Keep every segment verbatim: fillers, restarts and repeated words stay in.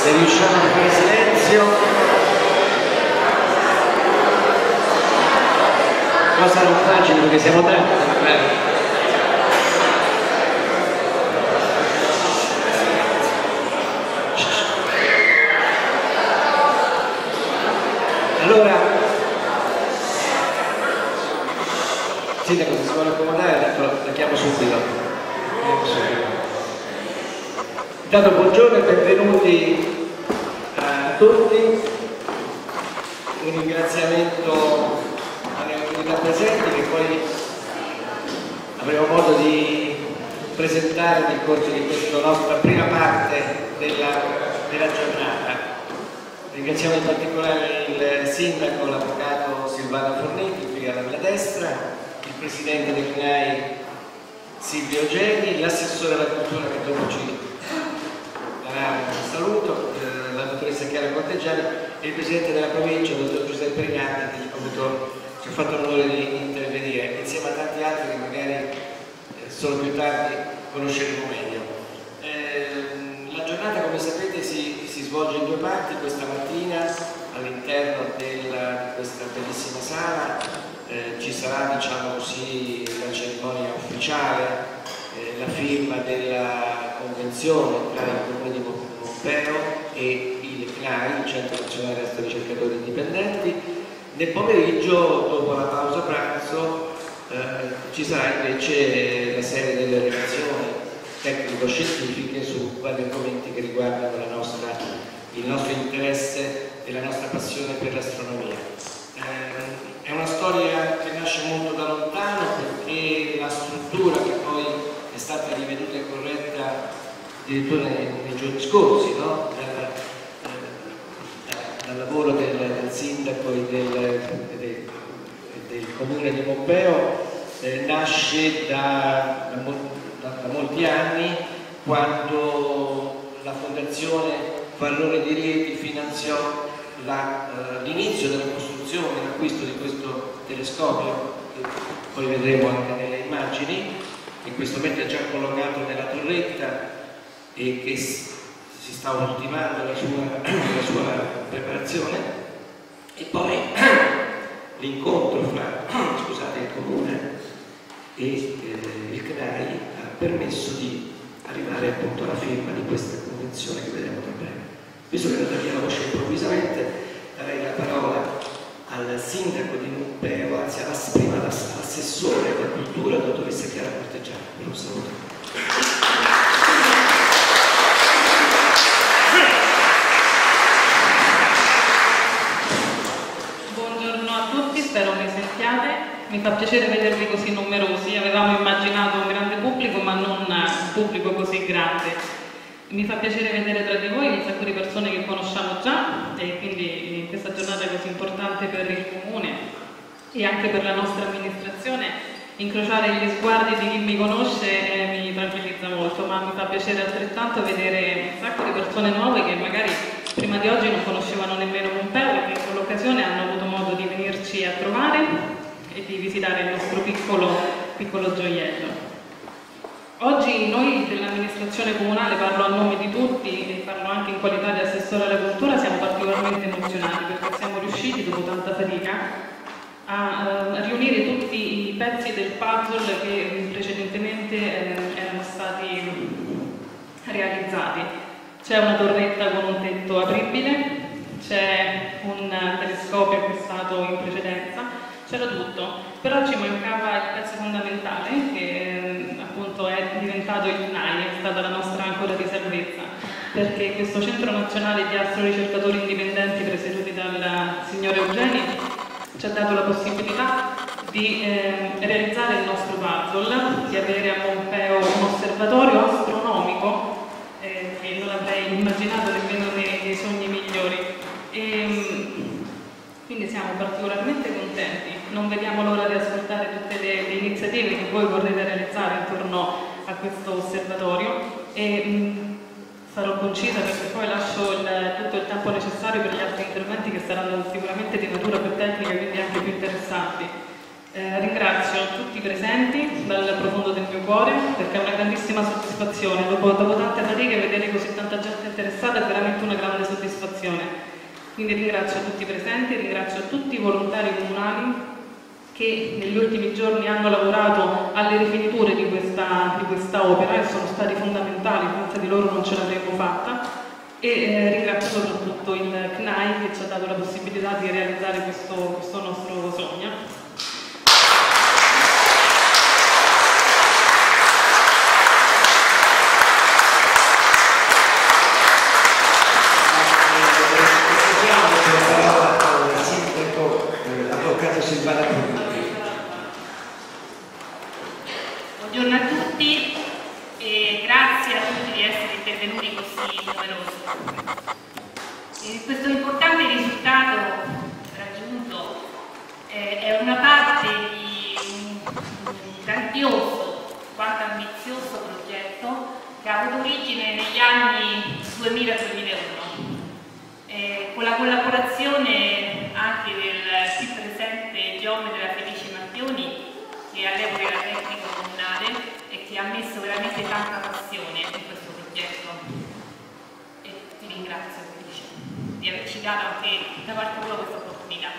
Se riusciamo a fare silenzio, cosa non facile perché siamo tanti. Allora, Sindaco, se si vuole accomodare, la chiamo subito. Intanto buongiorno e benvenuti a tutti. Un ringraziamento alle autorità presenti che poi avremo modo di presentare nel corso di questa nostra prima parte della, della giornata. Ringraziamo in particolare il Sindaco, l'Avvocato Silvano Fornetti, qui alla mia destra, il Presidente del C N A I Silvio Geni, l'assessore alla cultura che dopo ci darà un saluto, eh, la dottoressa Chiara Corteggiani e il Presidente della provincia, il dottor Giuseppe Rignati, che ho avuto, ci ho fatto l'onore di intervenire, insieme a tanti altri che magari eh, solo più tardi conosceremo meglio. Eh, la giornata, come sapete, si, si svolge in due parti. Questa mattina all'interno di questa bellissima sala Eh, ci sarà, diciamo così, la cerimonia ufficiale, eh, la firma della convenzione tra il Comune di Pompeo e il C N A I, il Centro Nazionale Resto Ricercatori Indipendenti. Nel pomeriggio, dopo la pausa pranzo, eh, ci sarà invece la serie delle relazioni tecnico-scientifiche su vari argomenti che riguardano la nostra, il nostro interesse e la nostra passione per l'astronomia. Eh, È una storia che nasce molto da lontano, perché la struttura che poi è stata riveduta e corretta addirittura nei, nei giorni scorsi, no? dal, eh, dal lavoro del, del sindaco e del, del, del comune di Pompeo, eh, nasce da, da, da, da molti anni, quando la Fondazione Vallone di Rieti finanziò l'inizio della costruzione e l'acquisto di questo telescopio, che poi vedremo anche nelle immagini, che in questo momento è già collocato nella torretta e che si sta ultimando la sua, la sua preparazione, e poi l'incontro fra scusate, il Comune e eh, il C N A I ha permesso di arrivare appunto alla firma di questa convenzione che vedremo tra breve. Visto che non darei la voce improvvisamente, darei la parola al Sindaco di Pompeo, anzi prima all'assessore alla cultura, la dottoressa Chiara Corteggiani. Un saluto. Buongiorno a tutti, spero mi sentiate. Mi fa piacere vedervi così numerosi. Avevamo immaginato un grande pubblico, ma non un pubblico così grande. Mi fa piacere vedere tra di voi un sacco di persone che conosciamo già, e quindi in questa giornata così importante per il Comune e anche per la nostra amministrazione, incrociare gli sguardi di chi mi conosce eh, mi tranquillizza molto, ma mi fa piacere altrettanto vedere un sacco di persone nuove che magari prima di oggi non conoscevano nemmeno Pompeo e che in quell'occasione hanno avuto modo di venirci a trovare e di visitare il nostro piccolo, piccolo gioiello. Oggi noi dell'amministrazione comunale, parlo a nome di tutti e parlo anche in qualità di assessore alla cultura, siamo particolarmente emozionati perché siamo riusciti, dopo tanta fatica, a, a riunire tutti i pezzi del puzzle che precedentemente eh, erano stati realizzati. C'è una torretta con un tetto apribile, c'è un telescopio acquistato in precedenza, c'era tutto, però ci mancava il pezzo fondamentale che appunto è diventato il C N A I, è stata la nostra ancora di salvezza, perché questo Centro Nazionale di Astroricercatori Indipendenti presieduti dal signor Eugeni ci ha dato la possibilità di eh, realizzare il nostro puzzle, di avere a Pompeo un osservatorio astronomico eh, che non avrei immaginato nemmeno nei, nei sogni migliori. E, quindi siamo particolarmente contenti, non vediamo l'ora di ascoltare tutte le, le iniziative che voi vorrete realizzare intorno a questo osservatorio e mh, sarò concisa perché poi lascio il, tutto il tempo necessario per gli altri interventi che saranno sicuramente di natura più tecnica e quindi anche più interessanti. Eh, ringrazio tutti i presenti dal profondo del mio cuore, perché è una grandissima soddisfazione. Dopo, dopo tante fatiche, vedere così tanta gente interessata è veramente una grande soddisfazione. Quindi ringrazio tutti i presenti, ringrazio tutti i volontari comunali che negli ultimi giorni hanno lavorato alle rifiniture di questa, di questa opera e sono stati fondamentali, senza di loro non ce l'avremmo fatta. E eh, ringrazio soprattutto il C N A I che ci ha dato la possibilità di realizzare questo, questo nostro sogno. Buongiorno a tutti e grazie a tutti di essere intervenuti così numerosi. E questo importante risultato raggiunto eh, è una parte di un, un grandioso quanto ambizioso progetto che ha avuto origine negli anni duemila duemilauno eh, con la collaborazione anche del qui presente geometra Felice Mattioni, che all'epoca era tecnico comunale e che ha messo veramente tanta passione in questo progetto. E ti ringrazio Felice di averci dato anche da parte tua questa opportunità.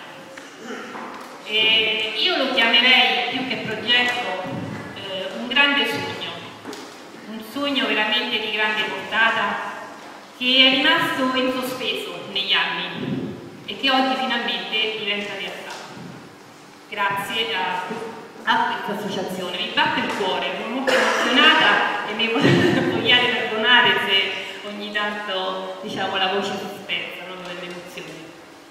E io lo chiamerei più che progetto eh, un grande sogno, un sogno veramente di grande portata che è rimasto in sospeso negli anni e che oggi finalmente diventa realtà. Grazie a, a questa associazione. Mi batte il cuore, sono molto emozionata e mi vogliate perdonare se ogni tanto diciamo, la voce si spezza proprio delle emozioni.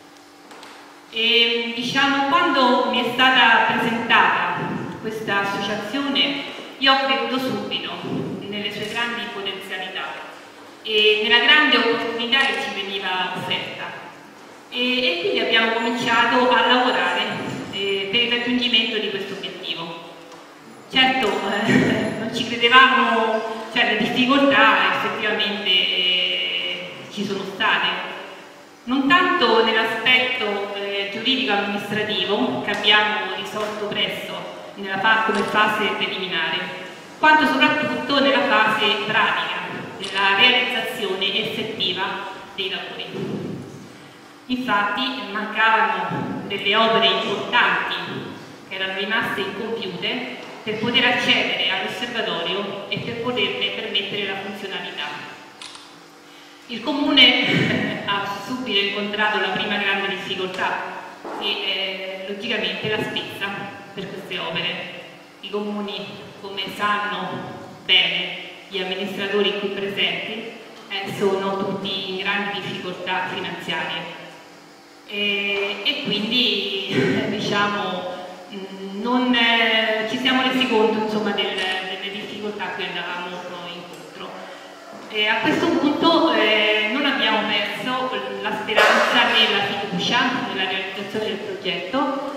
E, diciamo, quando mi è stata presentata questa associazione io ho creduto subito nelle sue grandi potenzialità e nella grande opportunità che ci veniva offerta e, e quindi abbiamo cominciato a lavorare eh, per il raggiungimento di questo obiettivo. Certo eh, non ci credevamo, cioè le difficoltà effettivamente eh, ci sono state, non tanto nell'aspetto eh, giuridico-amministrativo che abbiamo risolto presto nella fa come fase preliminare, quanto soprattutto nella fase pratica, della realizzazione effettiva dei lavori. Infatti mancavano delle opere importanti che erano rimaste incompiute per poter accedere all'osservatorio e per poterne permettere la funzionalità. Il Comune ha subito incontrato la prima grande difficoltà che è logicamente la spesa per queste opere. I comuni, come sanno bene gli amministratori qui presenti, eh, sono tutti in grandi difficoltà finanziarie e, e quindi eh, diciamo non, eh, ci siamo resi conto insomma, del, delle difficoltà a cui andavamo incontro. E a questo punto eh, non abbiamo perso la speranza nella fiducia nella realizzazione del progetto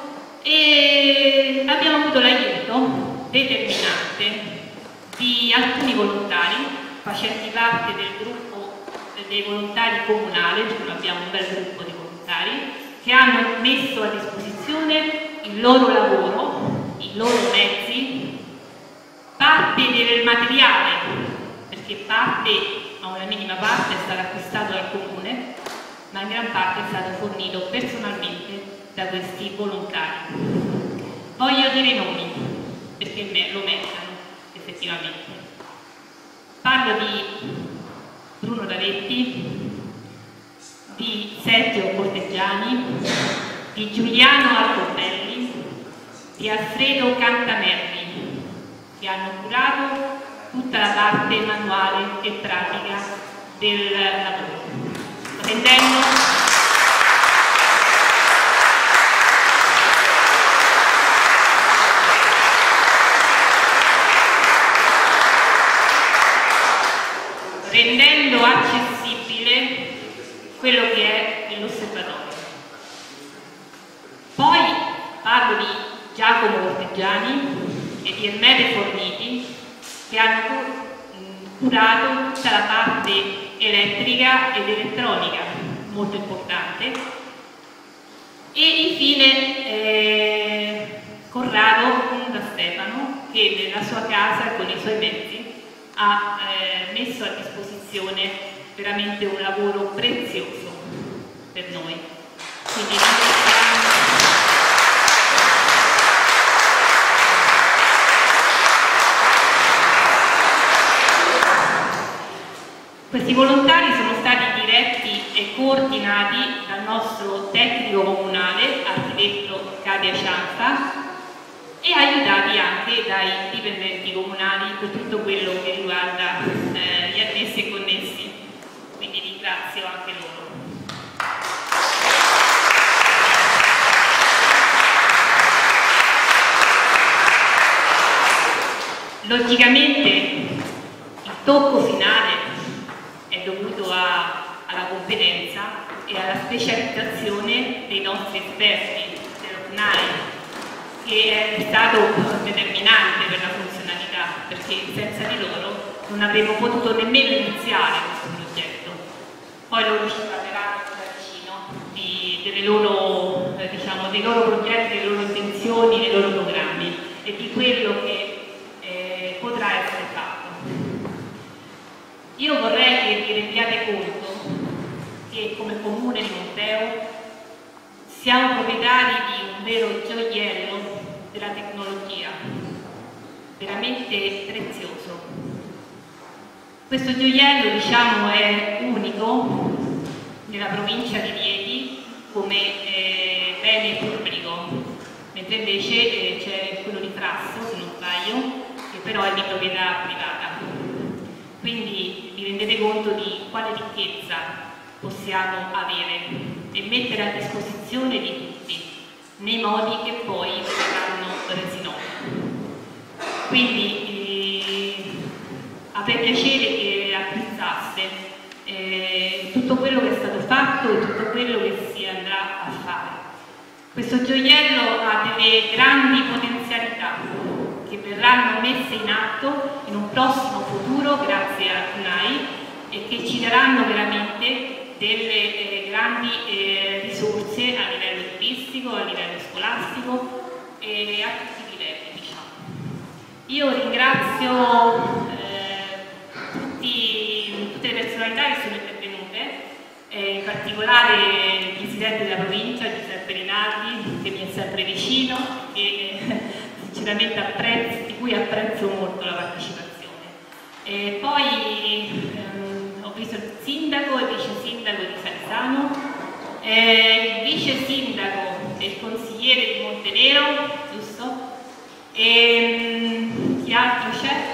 e abbiamo avuto l'aiuto determinante di alcuni volontari facenti parte del gruppo dei volontari comunali, cioè abbiamo un bel gruppo di volontari che hanno messo a disposizione il loro lavoro, i loro mezzi, parte del materiale, perché parte, ma una minima parte è stata acquistata dal Comune, ma in gran parte è stato fornito personalmente da questi volontari. Voglio dire i nomi, perché me lo meritano effettivamente. Parlo di Bruno Ravetti, di Sergio Corteggiani, di Giuliano Alcobelli, di Alfredo Cantamerli, che hanno curato tutta la parte manuale e pratica del lavoro, rendendo rendendo accessibile quello che è l'osservatorio. Poi parlo di Giacomo Corteggiani e di Ermete Forniti che hanno curato tutta la parte elettrica ed elettronica, molto importante. E infine eh, Corrado da Stefano, che nella sua casa con i suoi mezzi ha eh, messo a disposizione veramente un lavoro prezioso per noi. Quindi questi volontari sono stati diretti e coordinati dal nostro tecnico comunale, architetto Katia Cianfa, e aiutati anche dai dipendenti comunali per tutto quello che riguarda eh, gli annessi e connessi. Quindi ringrazio anche loro. Logicamente il tocco finale è dovuto a, alla competenza e alla specializzazione dei nostri esperti dello C N A I, che è stato determinante per la funzionalità, perché senza di loro non avremmo potuto nemmeno iniziare questo progetto. Poi loro ci parleranno da vicino di, delle loro, eh, diciamo, dei loro progetti, delle loro intenzioni, dei loro programmi e di quello che eh, potrà essere fatto. Io vorrei che vi rendiate conto che come comune di Monteo siamo proprietari di un vero gioiello della tecnologia, veramente prezioso. Questo gioiello, diciamo, è unico nella provincia di Rieti come eh, bene pubblico, mentre invece eh, c'è quello di Frasso, se non sbaglio, che però è di proprietà privata. Quindi vi rendete conto di quale ricchezza possiamo avere e mettere a disposizione di tutti, nei modi che poi verranno resi noti. Quindi eh, avrei piacere che apprezzaste eh, tutto quello che è stato fatto e tutto quello che si andrà a fare. Questo gioiello ha delle grandi potenzialità che verranno messe in atto in un prossimo futuro grazie a C N A I e che ci daranno veramente delle eh, grandi eh, risorse a livello turistico, a livello scolastico e a tutti i livelli, diciamo. Io ringrazio eh, tutti, tutte le personalità che sono intervenute, eh, in particolare il Presidente della provincia, Giuseppe Rinaldi, che mi è sempre vicino e eh, sinceramente apprezzo, di cui apprezzo molto la partecipazione. E poi ehm, ho visto il sindaco e il vice sindaco di Sarzano, eh, il vice sindaco e il consigliere di Montenero, giusto? E chi altro c'è?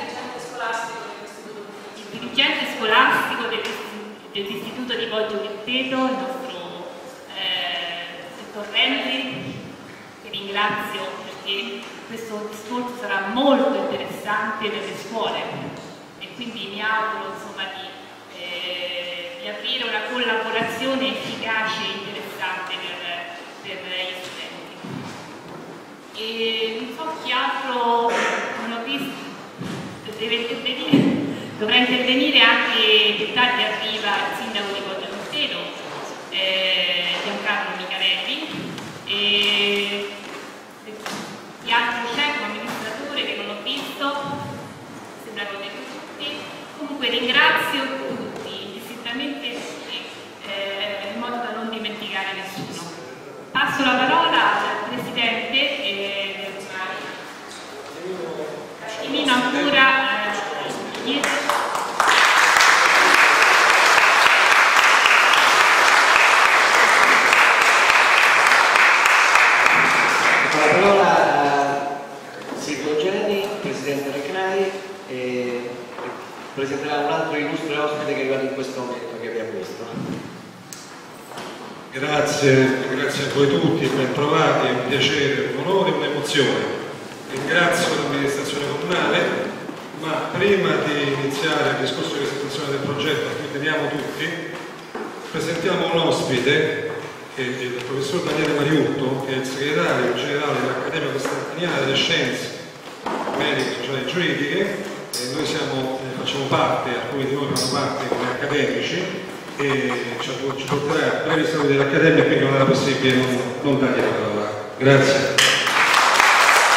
Il dirigente scolastico dell'Istituto di Poggio Virteto, il nostro eh, Torrenti, che ringrazio perché questo discorso sarà molto interessante nelle scuole e quindi mi auguro insomma di, eh, di aprire una collaborazione efficace e interessante per, per gli studenti. E non so chi altro non ho visto deve intervenire, dovrà intervenire anche più tardi arriva il sindaco di Poggio Virteto, eh, Giancarlo Micharelli, e chi altro c'è come amministratore che non ho visto, sembrano dei tutti. Comunque ringrazio tutti, distintamente tutti, eh, in modo da non dimenticare nessuno. Passo la parola al Presidente eh, Emino ancora eh, la parola a Silvio Geni, Presidente del C N A I, e presenterà un altro illustre ospite che arriva in questo momento che abbiamo visto. Grazie, grazie a voi tutti, ben trovati, è un piacere, un onore e un'emozione. Ringrazio l'amministrazione comunale, ma prima di iniziare il discorso di presentazione del progetto a cui teniamo tutti, presentiamo un ospite, che è il professor Daniele Mariutto, che è il segretario generale dell'Accademia Costantiniana delle Scienze Mediche e Giuridiche. E noi siamo, eh, facciamo parte, alcuni di noi fanno parte come accademici, e ci, ci porterà a brevi saluti dell'Accademia, quindi non era possibile non, non dargli la parola. Grazie.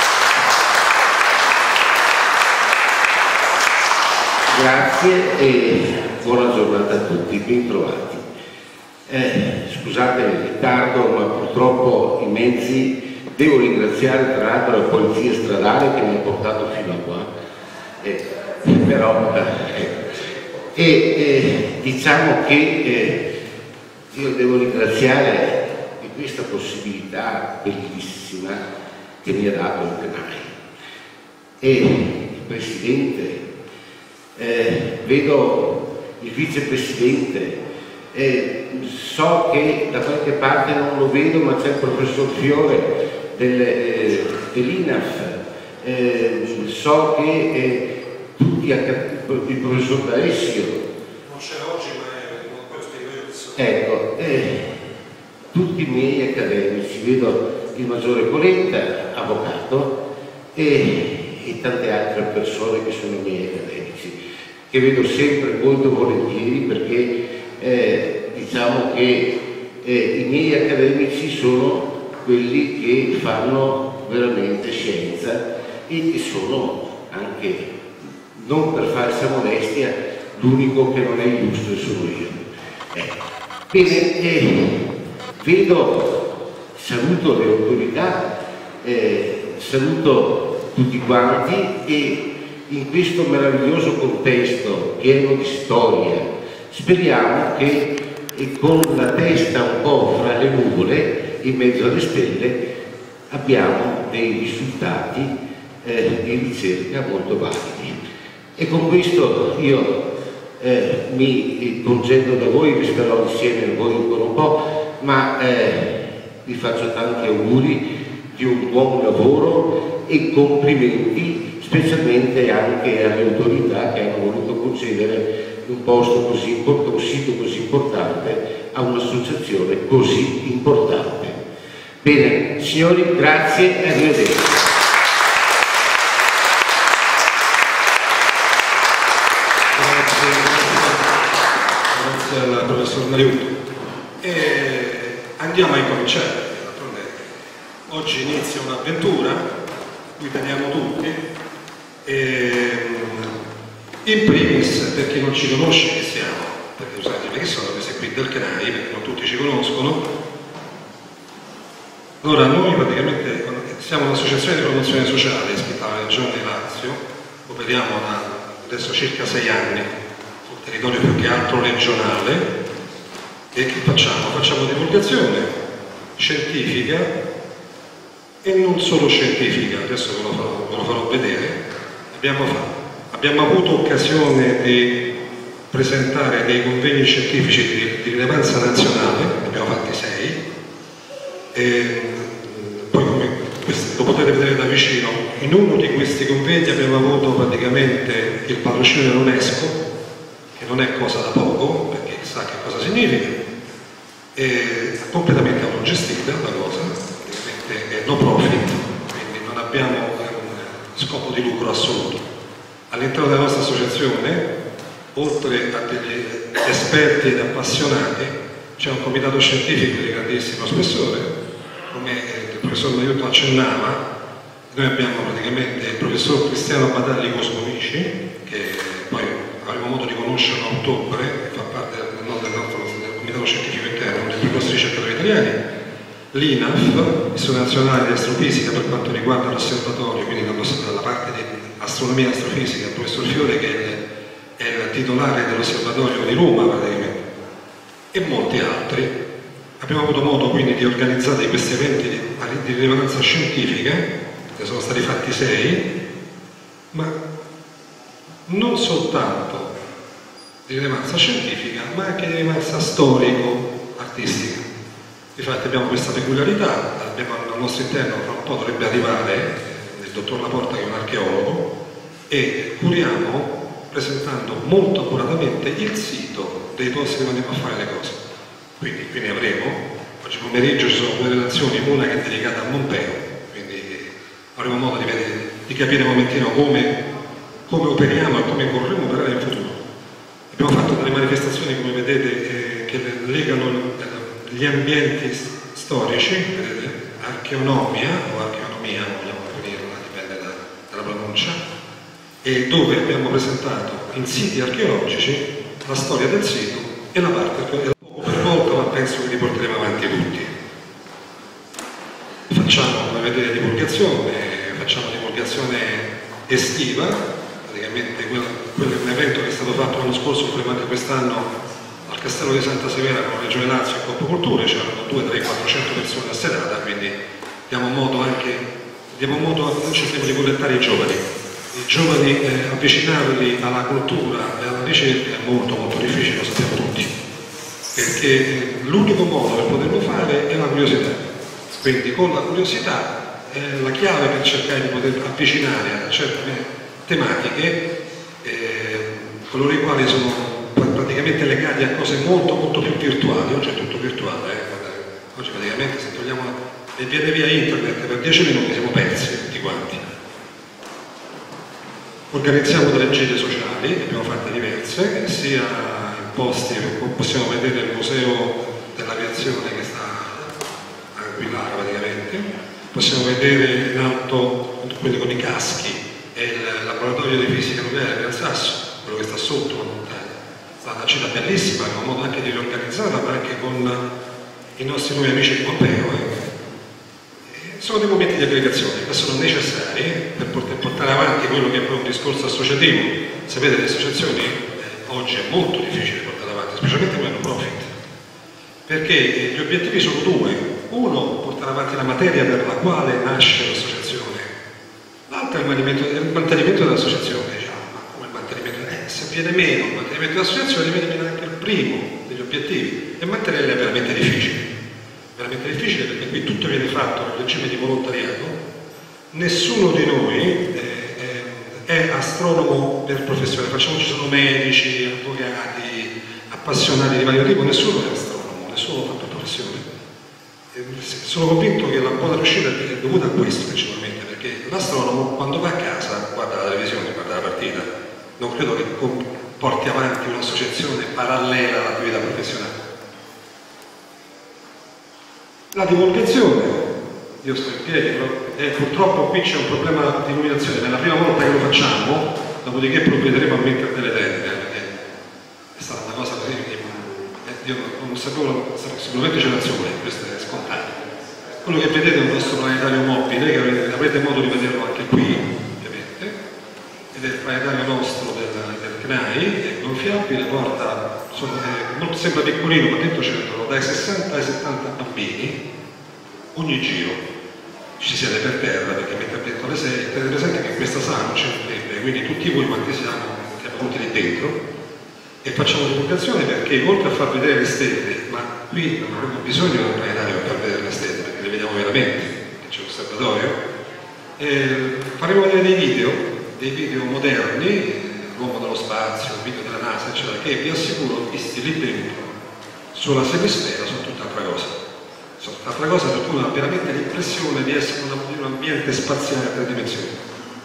Grazie e buona giornata a tutti, ben trovati. Eh, scusate il ritardo, ma purtroppo i mezzi, devo ringraziare tra l'altro la polizia stradale che mi ha portato fino a qua, eh, però eh, e eh, diciamo che eh, io devo ringraziare di questa possibilità bellissima che mi ha dato il CNAI. E il Presidente, eh, vedo il Vicepresidente, eh, so che da qualche parte non lo vedo, ma c'è il Professor Fiore del, eh, dell'I N A F, eh, so che eh, tutti, il Professor D'Alessio, non c'è oggi, ma questo io. Ecco, eh, tutti i miei accademici, vedo il Maggiore Coletta, avvocato, e e tante altre persone che sono i miei accademici, che vedo sempre molto volentieri perché eh, diciamo che eh, i miei accademici sono quelli che fanno veramente scienza e che sono anche, non per farsi modestia, l'unico che non è illustre sono io. Eh. Bene, eh, vedo, saluto le autorità, eh, saluto tutti quanti e in questo meraviglioso contesto pieno di storia speriamo che e con la testa un po' fra le nuvole in mezzo alle stelle abbiamo dei risultati eh, di ricerca molto validi. E con questo io eh, mi concedo da voi, vi starò insieme a voi ancora un po', ma eh, vi faccio tanti auguri di un buon lavoro e complimenti specialmente anche alle autorità che hanno voluto concedere un posto così importante, un sito così importante a un'associazione così importante. Bene, signori, grazie e arrivederci. Grazie, grazie al professor Mariuto. E andiamo ai concerti. Oggi inizia un'avventura, qui teniamo tutti, e, in primis, per chi non ci conosce chi siamo, perché usate che sono questi qui del CNAI, perché non tutti ci conoscono. Allora, noi praticamente siamo un'associazione di promozione sociale iscritta alla Regione Lazio, operiamo da adesso circa sei anni sul territorio più che altro regionale, e che facciamo? Facciamo divulgazione scientifica e non solo scientifica, adesso ve lo farò, ve lo farò vedere. Abbiamo, abbiamo avuto occasione di presentare dei convegni scientifici di, di rilevanza nazionale, ne abbiamo fatti sei, e poi come lo potete vedere da vicino, in uno di questi convegni abbiamo avuto praticamente il patrocinio dell'UNESCO, che non è cosa da poco, perché sa che cosa significa, è completamente autogestita la cosa, è no profit, quindi non abbiamo un scopo di lucro assoluto. All'interno della nostra associazione, oltre a degli esperti ed appassionati, c'è un comitato scientifico di grandissimo spessore, come il professor Mariuto accennava. Noi abbiamo praticamente il professor Cristiano Badalli Cosmovici, che poi avremo modo di conoscere a ottobre, che fa parte del, del nostro del comitato scientifico interno, uno dei nostri ricercatori italiani, l'I N A F, Istituto Nazionale di Astrofisica per quanto riguarda l'osservatorio, quindi dalla parte di astronomia e astrofisica, il professor Fiore che è il, è il titolare dell'osservatorio di Roma praticamente, e molti altri. Abbiamo avuto modo quindi di organizzare questi eventi di, di rilevanza scientifica, ne sono stati fatti sei, ma non soltanto di rilevanza scientifica, ma anche di rilevanza storico-artistica. Infatti abbiamo questa peculiarità, abbiamo al nostro interno, fra un po' dovrebbe arrivare il dottor Laporta che è un archeologo, e curiamo presentando molto accuratamente il sito dei posti dove andiamo a fare le cose. Quindi, quindi avremo, oggi pomeriggio ci sono due relazioni, una che è dedicata a Mompeo, quindi avremo modo di, vedere, di capire un momentino come, come operiamo e come vorremmo operare in futuro. Abbiamo fatto delle manifestazioni, come vedete, eh, che legano gli ambienti storici, vedete, archeonomia o archeonomia, vogliamo definirla, dipende da, dalla pronuncia, e dove abbiamo presentato in siti archeologici la storia del sito e la parte archeologica, poco per volta, ma penso che li porteremo avanti tutti. Facciamo, come vedete, divulgazione, facciamo divulgazione estiva, praticamente quello, quello è un evento che è stato fatto l'anno scorso, poi quest'anno al Castello di Santa Severa con la Regione Lazio e Coop Culture, c'erano due, tre, quattrocento persone a serata, quindi diamo modo anche, diamo modo, noi cerchiamo di contattare i giovani, i giovani eh, avvicinarli alla cultura e alla ricerca è molto molto difficile, lo sappiamo tutti, perché l'unico modo per poterlo fare è la curiosità. Quindi con la curiosità è la chiave per cercare di poter avvicinare a certe tematiche eh, coloro i quali sono praticamente legati a cose molto molto più virtuali. Oggi è tutto virtuale, eh? Oggi praticamente se togliamo e viene via internet per dieci minuti siamo persi tutti quanti. Organizziamo delle gite sociali, ne abbiamo fatte diverse, sia in posti, possiamo vedere il museo dell'aviazione che sta Lara praticamente, possiamo vedere in alto quelli con i caschi e il laboratorio di fisica nucleare di Alsasso, quello che sta sotto la montagna. È stata una città bellissima, abbiamo modo anche di riorganizzarla, ma anche con i nostri nuovi amici di Pompeo. Eh. Sono dei momenti di aggregazione che sono necessari per poter portare avanti quello che è poi un discorso associativo. Sapete, le associazioni eh, oggi è molto difficile portare avanti, specialmente quelle no profit, perché gli obiettivi sono due. Uno, portare avanti la materia per la quale nasce l'associazione, l'altro è il mantenimento, il mantenimento dell'associazione, diciamo, ma come il mantenimento? Eh, se viene meno il mantenimento dell'associazione viene meno anche il primo degli obiettivi e mantenerla è veramente difficile, veramente difficile perché qui tutto viene fatto nel regime di volontariato, nessuno di noi eh, è astronomo per professione, facciamo, ci sono medici, avvocati, appassionati di vario tipo, nessuno è astronomo, nessuno fa per professione. Sono convinto che la buona riuscita è dovuta a questo principalmente, perché l'astronomo quando va a casa guarda la televisione, guarda la partita, non credo che porti avanti un'associazione parallela all'attività professionale. La divulgazione, io sto in piedi, e purtroppo qui c'è un problema di illuminazione, è la prima volta che lo facciamo, dopodiché provvederemo a mettere delle tende, perché è stata una cosa così che io non sapevo, sicuramente c'è l'azione, questo è scontato. Quello che vedete è un nostro planetario mobile, che avrete, avrete modo di vederlo anche qui, ovviamente, ed è il planetario nostro del, del C N A I, è gonfiabile, porta, sono, è, molto, sembra piccolino, ma dentro c'entrano dai sessanta ai settanta bambini, ogni giro ci siete per terra, perché mentre dentro alle sei, tenete presente che in questa sala non c'è un tempo, quindi tutti voi quanti siamo, siamo venuti lì dentro, e facciamo divulgazione perché oltre a far vedere le stelle, ma qui non avremo bisogno di un planetario per far vedere le stelle perché le vediamo veramente, c'è l'osservatorio, eh, faremo vedere dei video, dei video moderni, l'uomo dello spazio, il video della NASA, eccetera, che vi assicuro, visti lì dentro, sulla semisfera sono tutt'altra cosa. Sono tutt'altra cosa per cui uno ha veramente l'impressione di essere in un ambiente spaziale a tre dimensioni.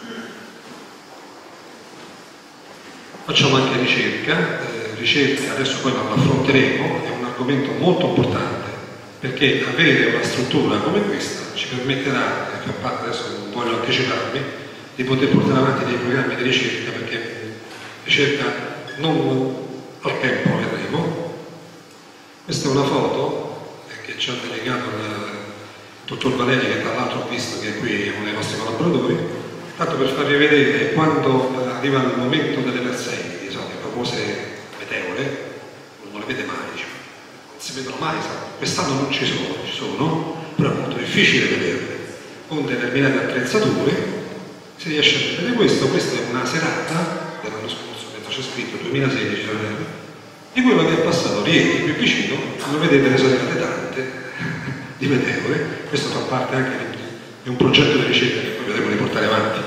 Facciamo anche ricerca, eh, ricerca adesso poi non l'affronteremo, è un argomento molto importante perché avere una struttura come questa ci permetterà, e fa parte, adesso non voglio anticiparmi, di poter portare avanti dei programmi di ricerca perché ricerca non al tempo lo vedremo. Questa è una foto che ci ha dedicato il dottor Valeri, che tra l'altro ho visto che è qui uno dei nostri collaboratori, tanto per farvi vedere quando arriva il momento delle Perseidi, so, le famose meteore, non le vede mai, diciamo. Non si vedono mai, so. Quest'anno non ci sono, ci sono, però è molto difficile vederle. Con determinate attrezzature si riesce a vedere questo, questa è una serata dell'anno scorso, penso c'è scritto duemilasedici, di quello che è passato ieri, più vicino, come vedete ne sono arrivate tante di meteore, questo fa parte anche di è un progetto di ricerca che poi vedremo di portare avanti.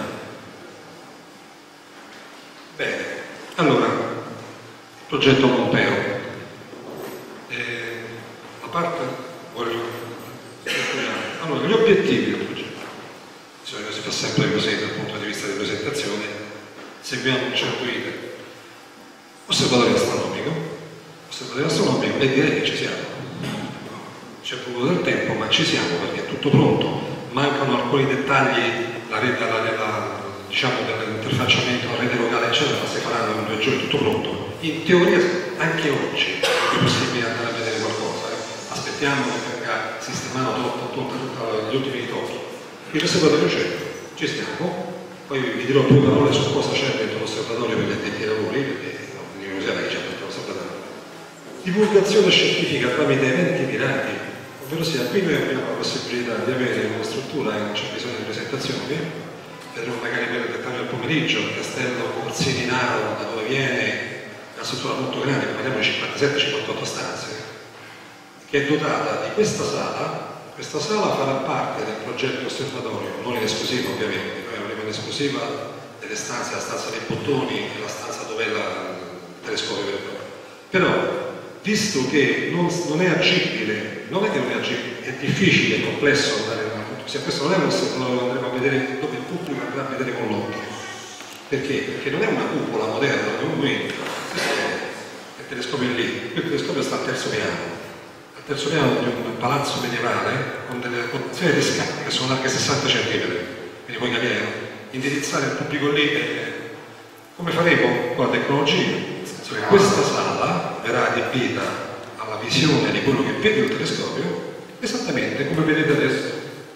Bene, allora, il progetto Pompeo. Eh, la parte, voglio allora, gli obiettivi del progetto. Si fa sempre così dal punto di vista di presentazione, seguiamo un certo iter. Osservatorio astronomico, osservatorio astronomico e direi che ci siamo. C'è voluto del tempo, ma ci siamo perché è tutto pronto. Mancano alcuni dettagli, la, la, la, la, diciamo, dell'interfacciamento alla rete locale, eccetera, si faranno in due giorni tutto pronto. In teoria anche oggi è possibile andare a vedere qualcosa, eh. Aspettiamo che venga sistemato tutto, tutto, tutto, gli ultimi ritocchi. Il osservatorio c'è, ci stiamo, poi vi dirò due parole su cosa c'è dentro l'osservatorio per gli addetti ai lavori, perché l'università che c'è dentro l'osservatorio. Divulgazione scientifica tramite eventi mirati, ovvero sia, qui noi abbiamo la possibilità di avere una struttura e non c'è bisogno di presentazioni, vedremo magari per il dettaglio del pomeriggio, il castello Orsini Naro, da dove viene, una struttura molto grande, parliamo di cinquantasette cinquantotto stanze, che è dotata di questa sala. Questa sala farà parte del progetto osservatorio, non in esclusiva ovviamente, noi avremo in esclusiva delle stanze, la stanza dei bottoni e la stanza dove è il telescopio vero e proprio. Però, visto che non, non è agibile, non è che non è agibile, è difficile, è complesso andare in una, questo non è un osservatorio dove andremo a vedere, dove il pubblico andrà a vedere con l'occhio. Perché? Perché non è una cupola moderna, come un momento, il telescopio è lì, il telescopio sta al terzo piano. Terzo piano di un palazzo medievale con delle condizioni di scale che sono larghe sessanta centimetri, quindi puoi capire, indirizzare il pubblico lì eh, come faremo con la tecnologia. Questa sala verrà adibita alla visione di quello che vede il telescopio esattamente come vedete adesso,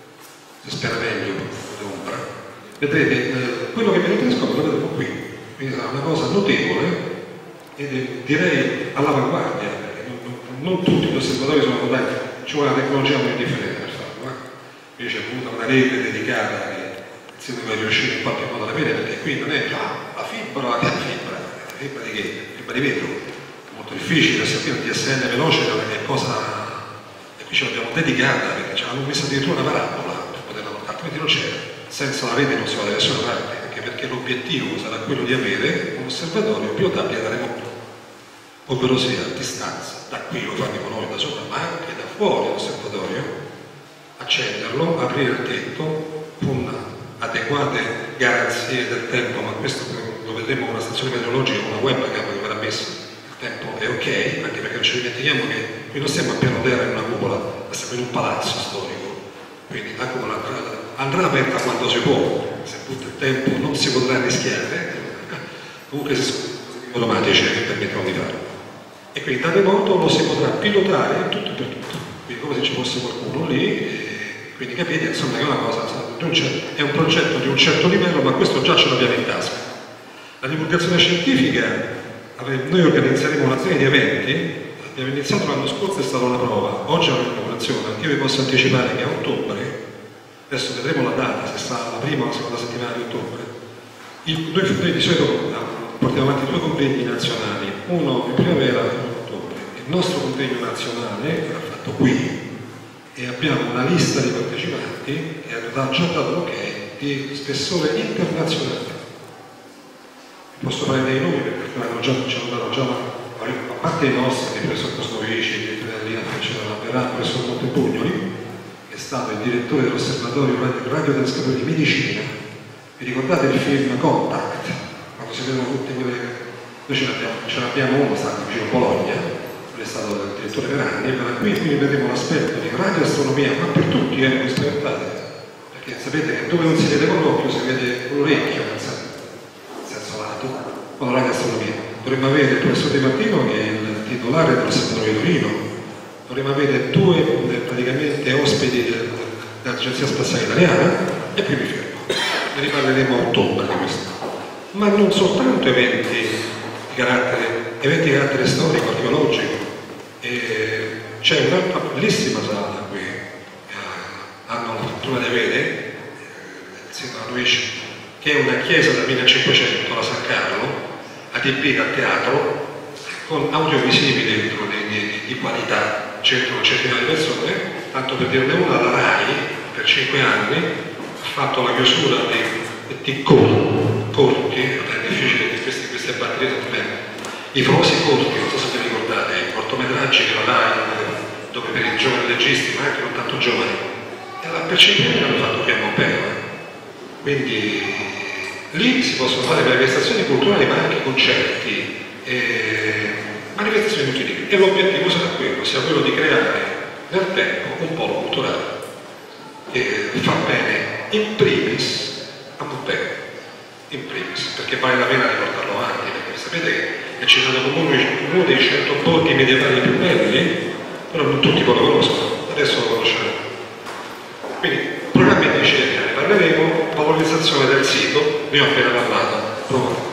si spera meglio l'ombra, vedrete eh, quello che vede il telescopio lo vedremo qui, quindi sarà una cosa notevole e direi all'avanguardia. Non tutti gli osservatori sono dotati, ci vuole una tecnologia molto differente per farlo, eh? Invece c'è avuta una rete dedicata che si deve riuscire in qualche modo ad avere, perché qui non è già la fibra, che è la fibra, la fibra di che? La fibra di vetro, è molto difficile, se abbiamo un D S L veloce non è che cosa, e qui ce l'abbiamo dedicata, perché ce l'hanno messa addirittura una parabola per poterla portare, altrimenti non c'era, senza la rete non si va da nessuna parte, anche perché l'obiettivo sarà quello di avere un osservatorio pilotabile da remoto, ovvero sia a distanza. Da qui lo faremo noi da sopra, ma anche da fuori l'osservatorio, accenderlo, aprire il tetto con adeguate garanzie del tempo, ma questo lo vedremo con una stazione meteorologica, con una webcam che verrà messa, il tempo è ok, anche perché non ci dimentichiamo che qui non stiamo a piano terra in una cupola, ma stiamo in un palazzo storico, quindi la cupola andrà, andrà aperta quando si può, se tutto il tempo non si potrà rischiare, comunque si sono automatici che permettono di farlo. E quindi da remoto lo si potrà pilotare in tutto e per tutto, quindi come se ci fosse qualcuno lì, e quindi capite insomma che è una cosa, è un progetto di un certo livello, ma questo già ce l'abbiamo in tasca. La divulgazione scientifica, noi organizzeremo una serie di eventi, abbiamo iniziato l'anno scorso, è stata una prova, oggi è un'inaugurazione, io vi posso anticipare che a ottobre, adesso vedremo la data, se sarà la prima o la seconda settimana di ottobre, il, noi, noi di solito portiamo avanti due convegni nazionali, uno in primavera e uno in ottobre. Il nostro convegno nazionale verrà fatto qui e abbiamo una lista di partecipanti che ha già dato l'ok di spessore internazionale. Posso fare dei nomi perché hanno già, ci hanno dato già, a parte i nostri, il professor Cosnovici, il Fredellina, eccetera, verrà il professor Montepugnoli, che è stato il direttore dell'osservatorio radio telescopio di medicina. Vi ricordate il film Contact? Si vedono tutte quelle, noi ce l'abbiamo, ce l'abbiamo uno, sta vicino a Bologna, lui è stato il direttore per anni, e per qui quindi vedremo l'aspetto di radioastronomia, ma per tutti, eh, non spaventate, perché sapete che dove non si vede con l'occhio si vede con l'orecchio, nel senso lato, con la radioastronomia. Dovremmo avere il professor Di Martino che è il titolare dell'osservatorio di Torino, dovremmo avere due praticamente ospiti dell'Agenzia Spaziale Italiana e qui mi fermo, ne riparleremo a ottobre di questo. Ma non soltanto eventi di carattere, eventi di carattere storico, archeologico. C'è un'altra bellissima sala qui, che hanno la fortuna di avere, eh, il sindaco Luigi, che è una chiesa del millecinquecento, la San Carlo, adibita a teatro, con audiovisivi dentro di, di, di qualità, centro un centinaio di persone, tanto per dirne una, la RAI per cinque anni ha fatto la chiusura di, di corti, corti, è difficile che queste, queste batterie sono bene, i famosi corti, non so se vi ricordate, i cortometraggi che la RAI, dove per i giovani registi, ma anche non tanto giovani, e la per cinque anni hanno fatto qui a Pompeo, eh. Quindi lì si possono fare manifestazioni culturali, ma anche concerti, eh, manifestazioni utili, e l'obiettivo sarà quello, sia quello di creare nel tempo un polo culturale che fa bene in primis a Pompeo. in primis, perché vale la pena di portarlo avanti, perché sapete che è citato come uno dei cento borghi medievali più belli, però non tutti poi lo conoscono, adesso lo conosceremo. Quindi, programmi di ricerca, ne parleremo, valorizzazione del sito, ne ho appena parlato, provate.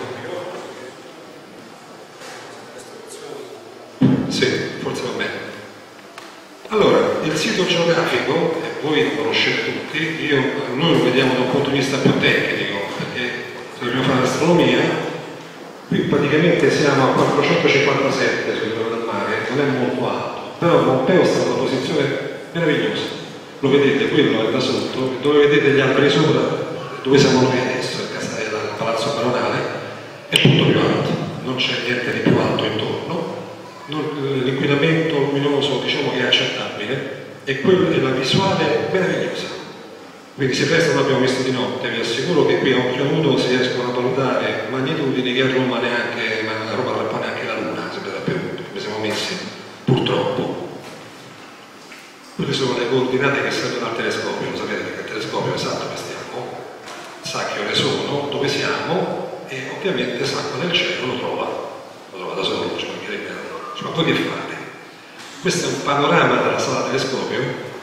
Sì, forse va bene. Allora, il sito geografico, e voi lo conoscete tutti, io, noi lo vediamo da un punto di vista più tecnico, perché se dobbiamo fare astronomia, qui praticamente siamo a quattrocentocinquantasette sul livello del mare, non è molto alto, però Pompeo sta in una posizione meravigliosa. Lo vedete, quello è da sotto, dove vedete gli alberi sopra, dove siamo noi adesso, il, castello, il palazzo baronale, è tutto più alto, non c'è niente di più alto intorno. L'inquinamento luminoso diciamo che è accettabile e quella è la visuale meravigliosa, quindi se presto l'abbiamo visto di notte, vi assicuro che qui a occhio nudo si riescono a valutare magnitudini che a Roma neanche, ma a Roma non fa neanche la luna, sembra più come siamo messi, purtroppo. Quelle sono le coordinate che servono al telescopio, lo sapete perché il telescopio sa dove stiamo, sa che ore sono, dove siamo e ovviamente sa qual è il cielo, lo trova, lo trova da solo, ci mancherebbe. Ma voi che fate? Questo è un panorama della sala telescopio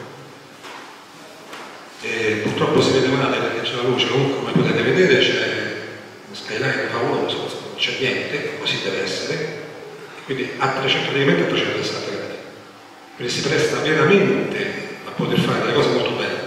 e purtroppo si vede male perché c'è la luce, comunque come potete vedere c'è lo skyline favoloso, non c'è niente, così deve essere, quindi a trecento, praticamente a trecentosessanta gradi, quindi si presta veramente a poter fare delle cose molto belle.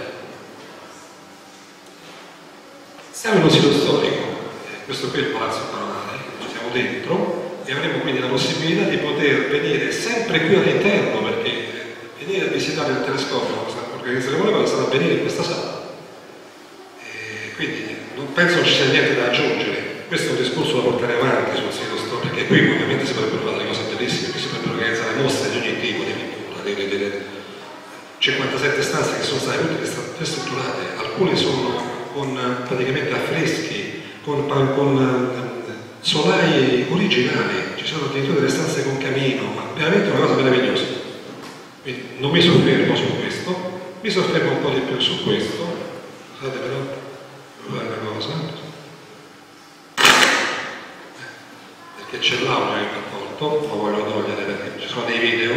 Siamo in un sito storico, questo qui è il Palazzo Baronale, ci siamo dentro e avremo quindi la possibilità di poter venire sempre qui all'interno, perché venire a visitare il telescopio, organizzeremo le cose, sarà venire in questa sala. E quindi non penso ci sia niente da aggiungere, questo è un discorso da portare avanti sul sito storico, perché qui ovviamente si potrebbero fare delle cose bellissime, qui si potrebbero organizzare mostre di ogni tipo di pittura, delle, delle cinquantasette stanze che sono state tutte ristrutturate, alcune sono con praticamente affreschi, con, con solai originali, ci sono addirittura delle stanze con camino, ma veramente una cosa meravigliosa. Quindi non mi soffermo su questo, mi soffermo un po' di più su questo, scusate però, devo fare una cosa, perché c'è l'audio che va tolto, lo voglio togliere perché ci sono dei video.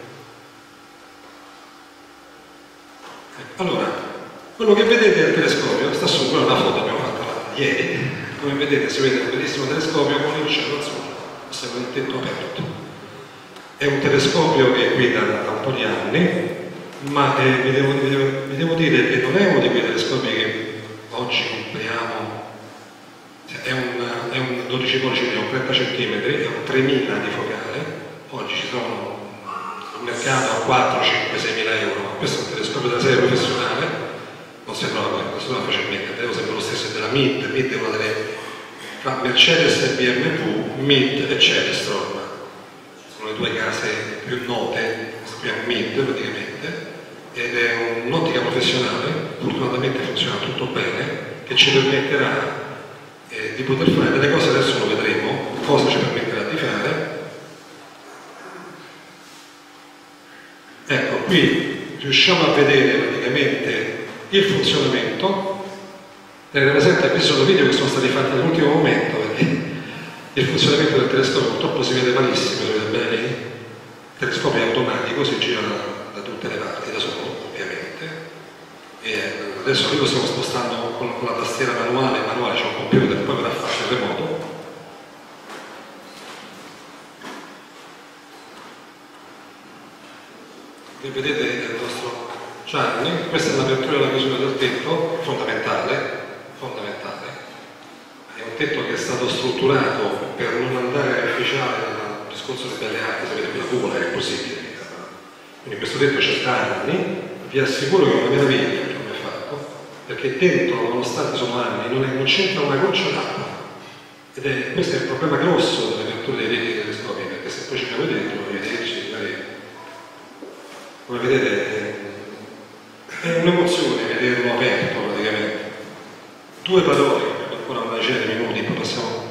Allora, quello che vedete è il telescopio, sta su, quella è una foto che abbiamo fatto ieri. Come vedete si vede un bellissimo telescopio con il cielo azzurro, osserva il tetto aperto. È un telescopio che è qui da, da un po' di anni, ma eh, vi, devo, vi, devo, vi devo dire che non è uno di quei telescopi che oggi compriamo, cioè è, un, è un dodici pollici, è un trenta centimetri, è un tremila di focale, oggi ci sono sul mercato a quattro, cinque, seimila euro, questo è un telescopio della serie professionale. Non sembra nessuna facilmente, devo sempre lo stesso della M I T, M I T è una delle tra Mercedes e B M W, M I T e Celestron, sono le due case più note, questo qui è un M I T praticamente, ed è un'ottica professionale, fortunatamente funziona tutto bene, che ci permetterà eh, di poter fare delle cose, adesso lo vedremo, cosa ci permetterà di fare. Ecco, qui riusciamo a vedere praticamente il funzionamento, tenere presente qui sono video che sono stati fatti all'ultimo momento perché il funzionamento del telescopio purtroppo si vede malissimo, si vede bene, il telescopio è automatico, si gira da, da tutte le parti da solo ovviamente e adesso qui lo stiamo spostando con, con la tastiera manuale, manuale c'è un computer poi verrà fatto in remoto. Qui vedete il nostro Gianni, questa è l'apertura della chiusura del tetto, fondamentale, fondamentale. È un tetto che è stato strutturato per non andare a inficiare il discorso delle belle arti, sapete che la cupola è impossibile. Quindi questo tetto c'è da anni, vi assicuro che è una meraviglia come è fatto, perché dentro, nonostante sono anni, non, è, non c'entra una goccia d'acqua. Ed è, questo è il problema grosso delle aperture dei reti dei telescopi, perché se poi ci cade dentro, vederci, come vedete, è un'emozione vederlo aperto praticamente. Due parole, ancora una decina di minuti, poi passiamo.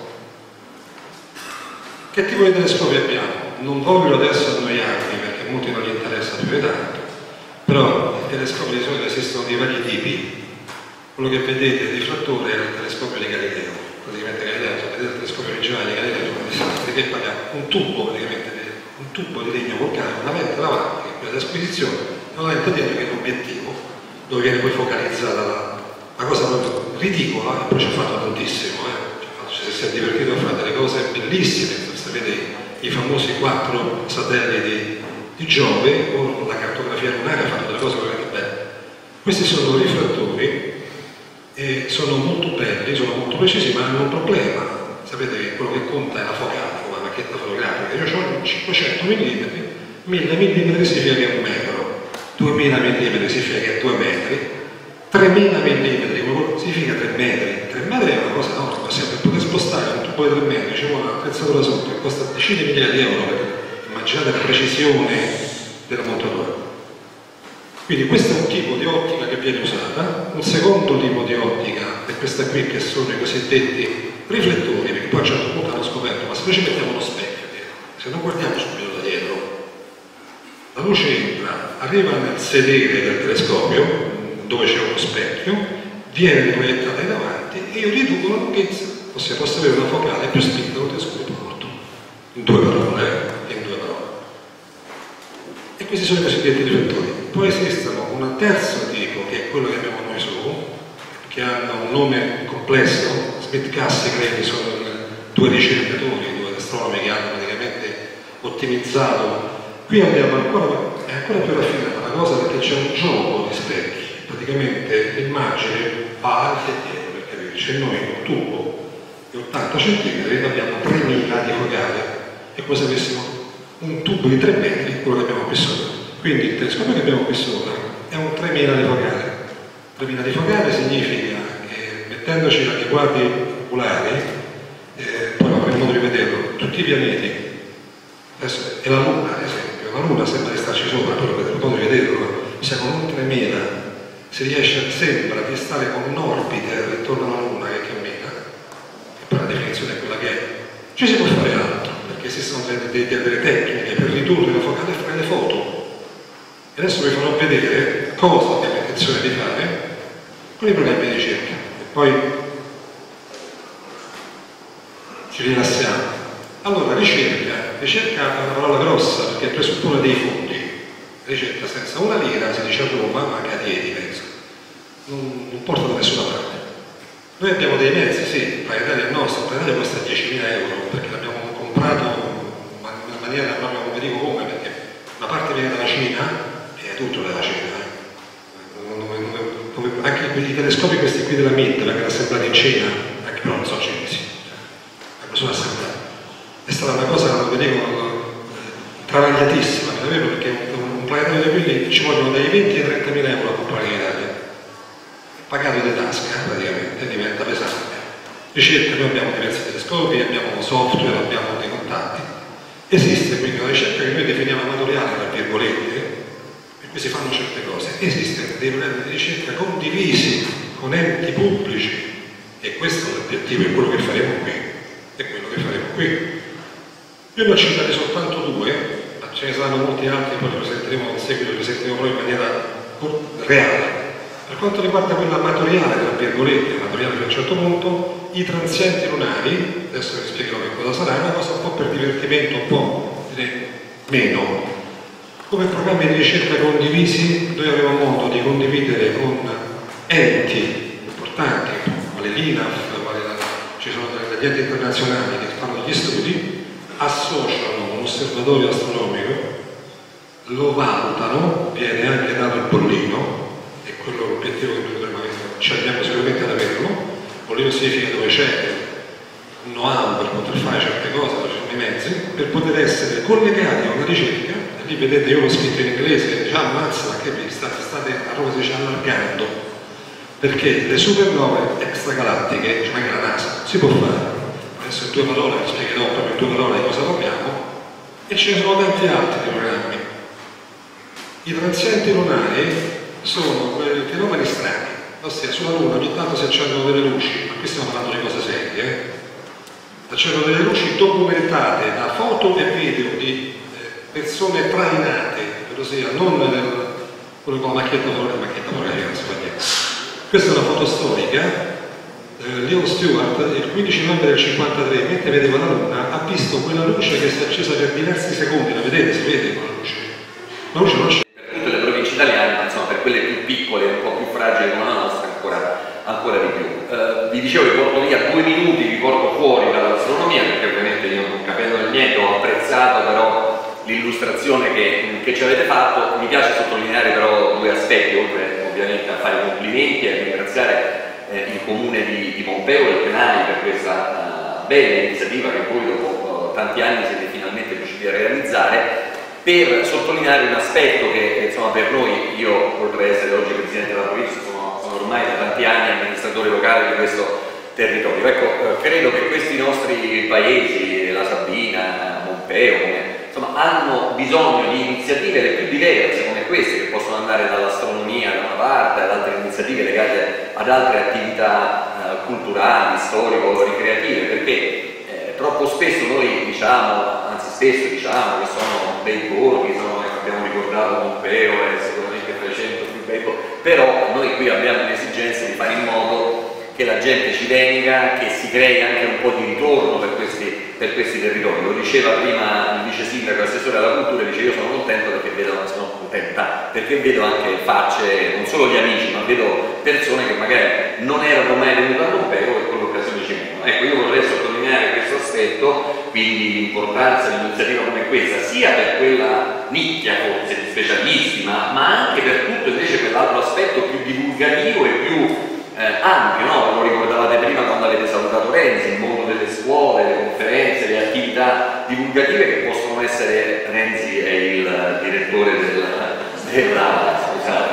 Che tipo di telescopi abbiamo? Non voglio adesso annoiarvi perché a molti non gli interessa più di tanto, però i telescopi di solito esistono di vari tipi. Quello che vedete, il riflettore, è il telescopio di Galileo, praticamente Galileo, se vedete il telescopio originale di Galileo, che parliamo un tubo praticamente, un tubo di legno vulcanico, una lente davanti, che è quella d'esposizione, e una lente dietro che è l'obiettivo, dove viene poi focalizzata la, la cosa proprio ridicola, e poi ci ha fatto tantissimo, eh? Ci si è divertito a fare delle cose bellissime, sapete i famosi quattro satelliti di Giove o la cartografia lunare ha fatto delle cose veramente belle. Questi sono riflettori e sono molto belli, sono molto precisi, ma hanno un problema. Sapete che quello che conta è la focale, la macchetta fotografica. Io ho cinquecento millimetri, mille millimetri significa che è un metro, duemila millimetri significa che è due metri, tremila millimetri significa tre metri. tre metri è una cosa enorme, ossia per poter spostare un tubo di tre metri ci vuole un'attrezzatura sotto che costa decine di migliaia di euro, perché immaginate la precisione della montatura. Quindi questo è un tipo di ottica che viene usata. Un secondo tipo di ottica è questa qui, che sono i cosiddetti riflettori, perché poi a un certo punto hanno scoperto, ma se noi ci mettiamo uno specchio dietro, se non guardiamo subito da dietro, la luce entra, arriva nel sedere del telescopio, dove c'è uno specchio, viene proiettata in davanti e io riduco la lunghezza, ossia posso avere una focale più spinta di un telescopio più corto, in due parole, eh? in due parole. E questi sono i cosiddetti riflettori. Poi esistono un terzo tipo, che è quello che abbiamo noi su, che hanno un nome complesso, Smith-Cassegrain, sono due ricercatori, due astronomi che hanno praticamente ottimizzato. Qui abbiamo ancora, è ancora più raffinata la cosa, perché c'è un gioco di specchi. Praticamente l'immagine va avanti e dietro, per capirci, e noi un tubo di ottanta centimetri abbiamo tremila di focale, e come se avessimo un tubo di tre metri, quello che abbiamo qui sopra. Quindi il telescopio che abbiamo qui sopra è un tremila di focale. tremila di focale significa che, mettendoci adeguati oculari, eh, poi avremo modo di vederlo, tutti i pianeti, adesso è la Luna ad esempio, la Luna sembra di starci sopra, però avremo modo di vederlo, sia con un tremila si riesce, sembra di stare con un'orbita intorno alla Luna che cammina, e poi la definizione è quella che è. Ci si può fare altro, perché esistono delle, delle tecniche per ridurre la focale e fare le foto. E adesso vi farò vedere cosa abbiamo intenzione di fare con i programmi di ricerca. E poi ci rilassiamo. Allora, ricerca. Ricerca è una parola grossa, perché presuppone dei fondi. Ricerca senza una lira, si dice a Roma, ma anche a Chieti, penso, non, non porta da nessuna parte. Noi abbiamo dei mezzi, sì, il planetario è nostro, il planetario costa diecimila euro, perché l'abbiamo comprato in una maniera proprio, come dico come, perché una parte viene dalla Cina, e è tutto dalla Cina, eh. dove, dove, dove, anche i telescopi questi qui della M I T vengono assemblati in Cina, anche però non sono cinesi, cioè, sono assemblati. È stata una cosa, come dico, travagliatissima, davvero, perché un, un planetario di quelli ci vogliono dai venti ai trentamila euro a comprare in Italia. Pagato di tasca praticamente, diventa pesante. Ricerca, noi abbiamo diversi telescopi, abbiamo software, abbiamo dei contatti. Esiste quindi una ricerca che noi definiamo amatoriale, tra virgolette, e qui si fanno certe cose. Esistono dei programmi di ricerca condivisi con enti pubblici, e questo è l'obiettivo, è quello che faremo qui, è quello che faremo qui. Io ne ho citati soltanto due, ma ce ne saranno molti altri, poi li presenteremo in seguito, li presenteremo proprio in maniera reale. Per quanto riguarda quella amatoriale, tra virgolette, amatoriale fino a un certo punto, i transienti lunari, adesso vi spiegherò che cosa sarà, è una cosa un po' per divertimento, un po' direi meno. Come programmi di ricerca condivisi, noi avremo modo di condividere con enti importanti, quale l'I N A F, quale la, ci sono degli enti internazionali che fanno degli studi, associano un osservatorio astronomico, lo valutano, viene anche dato il bollino, e quello è l'obiettivo che noi dovremmo avere, ci andiamo sicuramente ad averlo. Bollino significa dove c'è un know-how per poter fare certe cose, dove ci sono i mezzi, per poter essere collegati a una ricerca, e lì vedete io l'ho scritto in inglese, già ammazza, ma che vi state, state a Roma si dice allargando, perché le supernove extragalattiche, cioè anche la NASA, si può fare. Adesso in due parole, vi spiegherò proprio in due parole di cosa parliamo, e ce ne sono tanti altri programmi. I transienti lunari sono quei fenomeni strani, ossia sulla Luna ogni tanto si accendono delle luci, ma qui stiamo parlando di cose serie, eh? accendono delle luci documentate da foto e video di eh, persone trainate, ossia non nel, quello con la macchietta fotografica, macchietta fotografica non si fa niente. Questa è una foto storica, eh, Leon Stewart il quindici novembre del cinquantatré, mentre vedeva la luna, ha visto quella luce che si è accesa per diversi secondi. La vedete? Si vede quella luce? La luce non c'è. Per tutte le province italiane, ma insomma per quelle più piccole, un po' più fragili come la nostra, ancora, ancora di più. Eh, vi dicevo, vi porto via due minuti, vi porto fuori dall'astronomia, perché ovviamente io non capendo niente ho apprezzato però l'illustrazione che, che ci avete fatto. Mi piace sottolineare però due aspetti, oltre ovviamente a fare i complimenti e a ringraziare eh, il comune di, di Pompeo e il Penali per questa uh, bella iniziativa che voi dopo uh, tanti anni siete finalmente riusciti a realizzare, per sottolineare un aspetto che insomma per noi, io oltre ad essere oggi presidente della provincia, sono, sono ormai da tanti anni amministratore locale di questo territorio. Ecco, eh, credo che questi nostri paesi, la Sabina, Pompeo, insomma, hanno bisogno di iniziative le più diverse come queste, che possono andare dall'astronomia da una parte ad altre iniziative legate ad altre attività eh, culturali, storico-ricreative, perché eh, troppo spesso noi diciamo, anzi spesso diciamo che sono bei borghi, sono, abbiamo ricordato Pompeo e sicuramente trecento più bei borghi, però noi qui abbiamo l'esigenza di fare in modo che la gente ci venga, che si crei anche un po' di ritorno per questi, per questi territori. Lo diceva prima il vice sindaco, assessore alla cultura, dice io sono contento perché vedo, sono contenta, perché vedo anche facce, non solo gli amici, ma vedo persone che magari non erano mai venute a Pompeo e con l'occasione ci vengono. Ecco, io vorrei sottolineare questo aspetto, quindi l'importanza di un'iniziativa come questa, sia per quella nicchia forse di specialisti, ma, ma anche per tutto invece quell'altro aspetto più divulgativo e più Eh, ampio, no? Lo ricordavate prima quando avete salutato Renzi, il mondo delle scuole, le conferenze, le attività divulgative che possono essere. Renzi è il direttore del, della, scusate,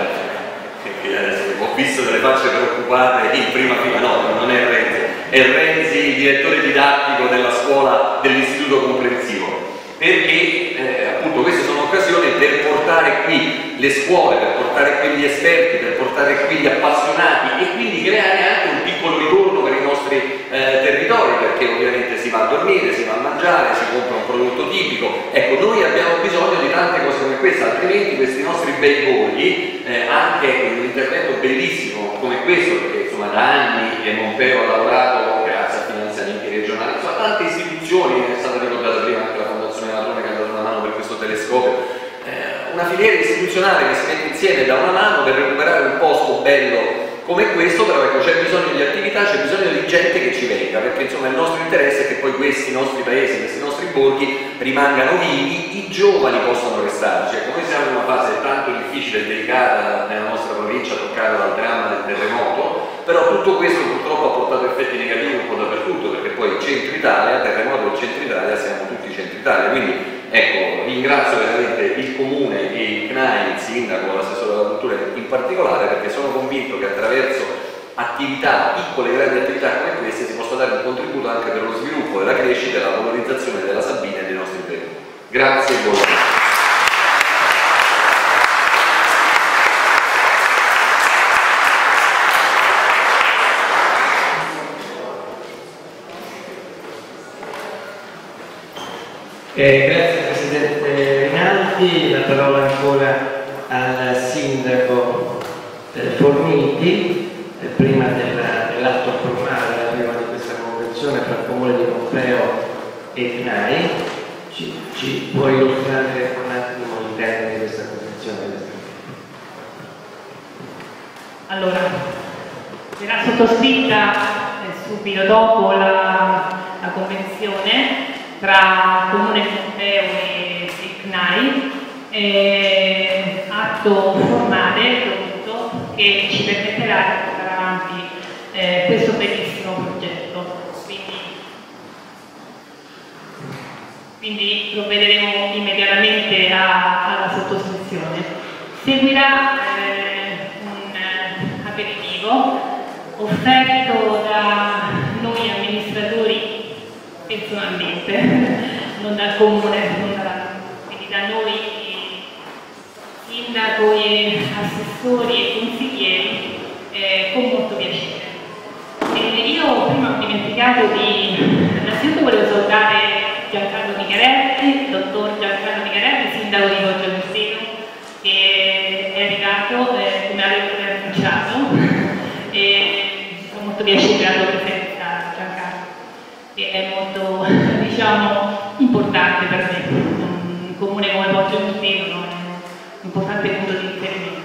che adesso ho visto delle facce preoccupate in prima fila, no, non è Renzi, è Renzi il direttore didattico della scuola dell'istituto comprensivo, perché eh, appunto queste sono occasioni per portare qui le scuole, per portare qui gli esperti, per portare qui gli appassionati e quindi creare anche un piccolo ritorno per i nostri eh, territori, perché ovviamente si va a dormire, si va a mangiare, si compra un prodotto tipico. Ecco, noi abbiamo bisogno di tante cose come queste, altrimenti questi nostri bei borghi, eh, anche con un intervento bellissimo come questo, perché insomma da anni che Pompeo ha lavorato grazie a finanziamenti regionali, insomma tante istituzioni, è stata ricordata prima anche la Fondazione Matrone che ha dato una mano per questo telescopio, una filiera istituzionale che si mette insieme da una mano per recuperare un posto bello come questo, però ecco, c'è bisogno di attività, c'è bisogno di gente che ci venga, perché insomma il nostro interesse è che poi questi nostri paesi, questi nostri borghi rimangano vivi, i giovani possano restarci. Ecco, noi siamo in una fase tanto difficile e delicata nella nostra provincia, toccata dal dramma del terremoto, però tutto questo purtroppo ha portato effetti negativi un po' dappertutto, perché poi il centro Italia, terremoto del centro Italia, siamo tutti centro Italia, quindi ecco, ringrazio veramente il comune e il C N A I, il sindaco, l'assessore della cultura in particolare, perché sono convinto che attraverso attività, piccole e grandi attività come queste, si possa dare un contributo anche per lo sviluppo, della crescita e la valorizzazione della Sabina e dei nostri territori. Grazie e buon lavoro. Eh, grazie Presidente Rinaldi, la parola ancora al Sindaco eh, Forniti, eh, prima dell'atto formale, la prima di questa convenzione tra il Comune di Pompeo e C N A I. Ci, ci può illustrare un attimo i termini di questa convenzione? Allora, verrà sottoscritta eh, subito dopo la, la convenzione tra Comune di Pompeo e C N A I, eh, atto formale dovuto che ci permetterà di portare avanti eh, questo bellissimo progetto. Quindi, quindi provvederemo immediatamente a, alla sottoscrizione. Seguirà eh, un eh, aperitivo offerto da noi amministratori personalmente, non dal comune, non da, quindi da noi sindaco e assessori e consiglieri, eh, con molto piacere. E io prima ho dimenticato di, innanzitutto volevo salutare Giancarlo Micheretti, il dottor Giancarlo Micheretti, sindaco di Foggia Messino, che è arrivato eh, come avevo annunciato, e mi fa molto piacere la tua presenza importante per me. Un comune come Poggio Intero è un importante punto di riferimento.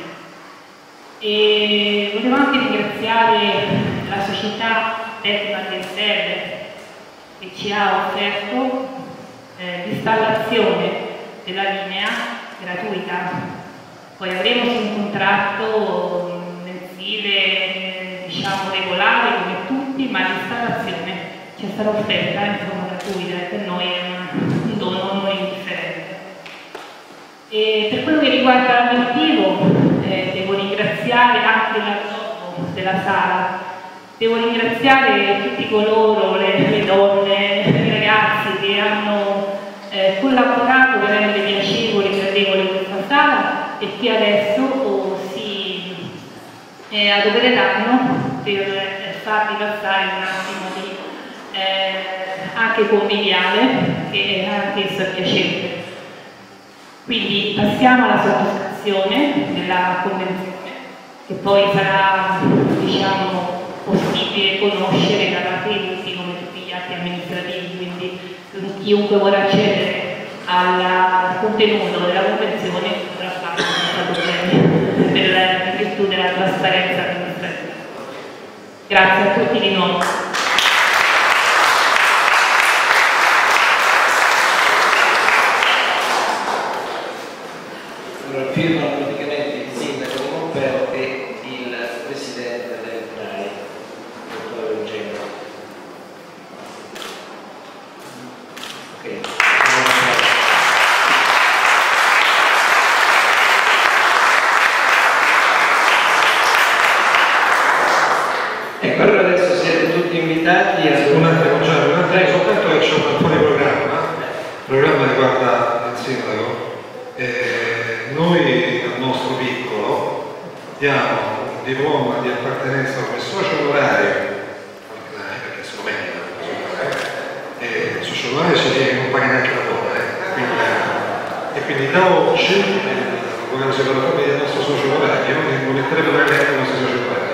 E volevo anche ringraziare la società Tecma del Serre che ci ha offerto eh, l'installazione della linea gratuita. Poi avremo su un contratto mensile, diciamo regolare come tutti, ma l'installazione ci è stata offerta in forma gratuita e per noi è un dono non indifferente. E per quello che riguarda l'obiettivo, eh, devo ringraziare anche l'alloggio della sala. Devo ringraziare tutti coloro, le, le donne, i ragazzi che hanno eh, collaborato per rendere piacevole e gradevole questa sala e che adesso oh, si eh, adopereranno per eh, farvi passare un attimo di eh, anche conviviale e anche esso piacevole. Quindi passiamo alla sottoscrizione della convenzione, che poi sarà, diciamo, possibile conoscere da parte di tutti come tutti gli atti amministrativi, quindi chiunque vorrà accedere al contenuto della convenzione potrà farlo senza problemi per virtù della trasparenza amministrativa. Grazie a tutti di nuovo. Allora, firmano praticamente il sindaco di Monferro e il presidente del C N A I, dottor Eugenio. Ok. Ecco, allora adesso siete tutti invitati a... Un attimo, già, un attimo, soltanto che c'è un po' di programma, il programma riguarda il sindaco. Eh, noi al nostro piccolo diamo un diploma di appartenenza come socio onorario al C N A I, perché se lo merita e il socio onorario si tiene che non paga neanche la donna, eh. quindi, e quindi da oggi eh, vogliamo separare del nostro socio onorario, non metterebbe per lei i nostri soci onorari.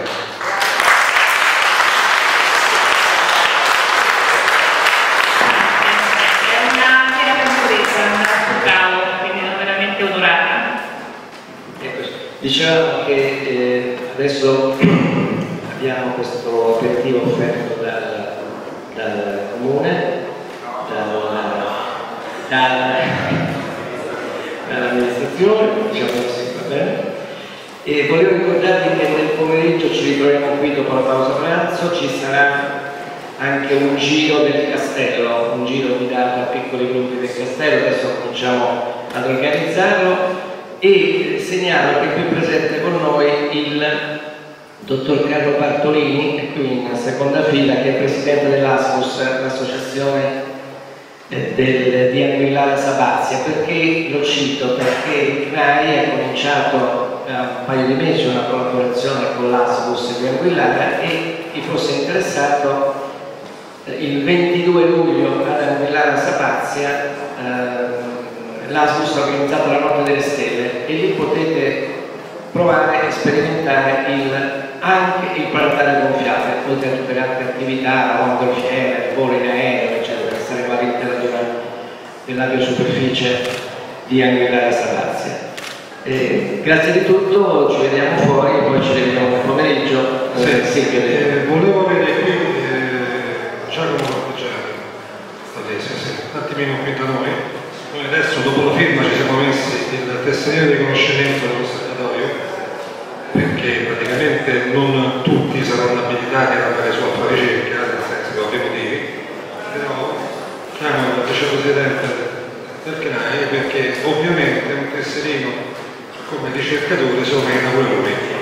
Diciamo che eh, adesso abbiamo questo aperitivo offerto dal, dal comune, dal, dal, dall'amministrazione, diciamo così, va bene. E volevo ricordarvi che nel pomeriggio ci ritroviamo qui dopo la pausa pranzo, ci sarà anche un giro del castello, un giro guidato a piccoli gruppi del castello, adesso cominciamo ad organizzarlo. E segnalo che è qui presente con noi il dottor Carlo Bartolini, è qui in seconda fila, che è presidente dell'ASCUS, l'associazione del, di Anguillara Sabazia. Perché lo cito? Perché il C N A I ha cominciato da un paio di mesi una collaborazione con l'ASCUS di Anguillara e chi fosse interessato il ventidue luglio ad Anguillara Sabazia eh, l'ASCUS ha organizzato la Notte delle Stelle e lì potete provare e sperimentare il, anche il planetario gonfiato, oltre a tutte le altre attività, la mongolfiera, il volo in aereo, eccetera, che saremo all'interno dell'aviosuperficie di Anguillara Sabazia. Eh, grazie di tutto, ci vediamo fuori e poi ci vediamo nel pomeriggio. Sì, eh, sì, eh, volevo avere qui eh, Giacomo Corteggiani, sì, sì, un attimino qui da noi. Noi adesso dopo la firma ci siamo messi il tesserino di riconoscimento dell'osservatorio, perché praticamente non tutti saranno abilitati ad andare su a fare ricerca, nel senso per ovvi motivi, però chiamo il vicepresidente del C N A I perché ovviamente un tesserino come ricercatore se lo merita pure lui.